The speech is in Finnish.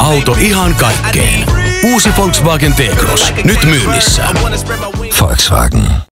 auto ihan kaikkeen. Uusi Volkswagen T-Cross. Nyt myynnissä. Volkswagen.